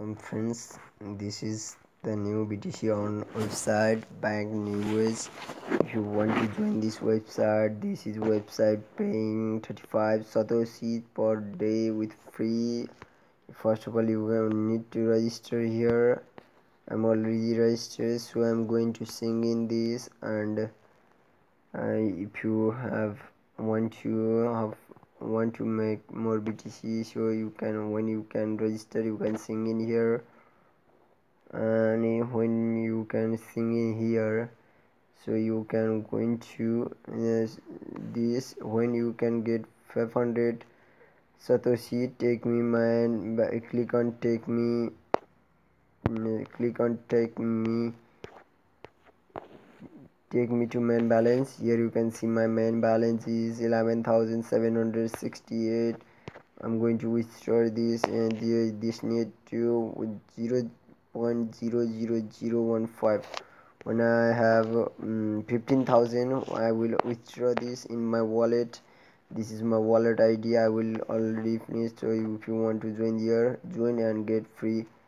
Friends, this is the new BTC on website bank news. If you want to join this website, this is website paying 35 satoshi per day with free. First of all, you will need to register here. I'm already registered, so I'm going to sing in this. And if you want to make more BTC, so you can, when you can register, you can sing in here. And when you can sing in here, so you can go into this. When you can get 500 satoshi, take me man, click on take me, take me to main balance. Here you can see my main balance is 11,768. I'm going to withdraw this, and this need to with 0.00015. When I have 15,000, I will withdraw this in my wallet. This is my wallet ID. I will already finish. So if you want to join here, join and get free